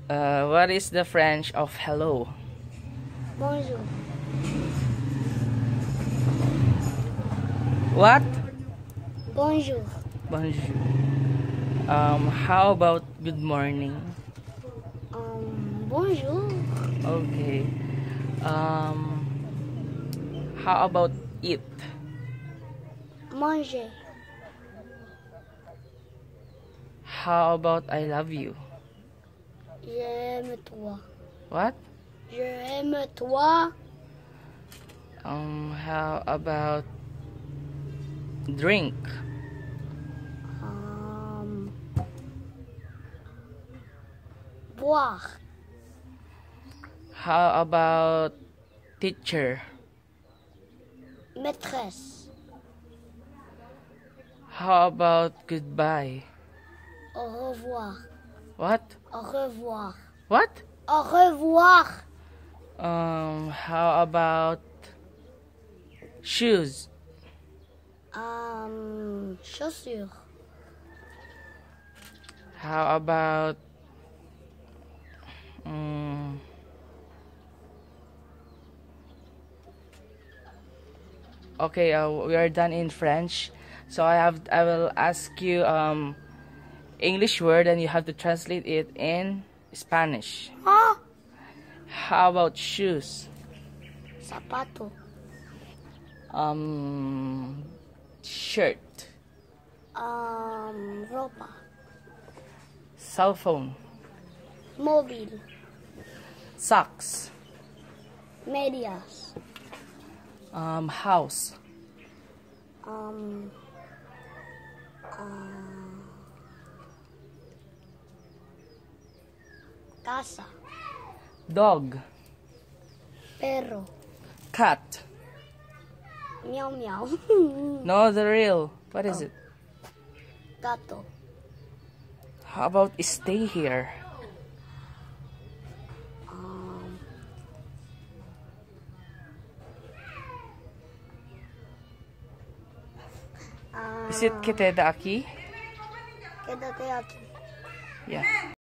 What is the French of hello? Bonjour. What? Bonjour. Bonjour. How about good morning? Bonjour. Okay. How about eat? Manger. How about I love you? J'aime toi. What? J'aime toi. How about drink? Boire. How about teacher? Maîtresse. How about goodbye? Au revoir. What? Au revoir. What? Au revoir. How about shoes? Chaussures. How about okay, we are done in French. So I will ask you English word and you have to translate it in Spanish. Ah. How about shoes? Zapato. Shirt. Ropa. Cell phone. Móvil. Socks. Medias. House. Casa. Dog. Perro. Cat. Meow meow. No, the real. What is it? Gato. How about stay here? Is it quédate aquí? Quédate aquí. Yeah.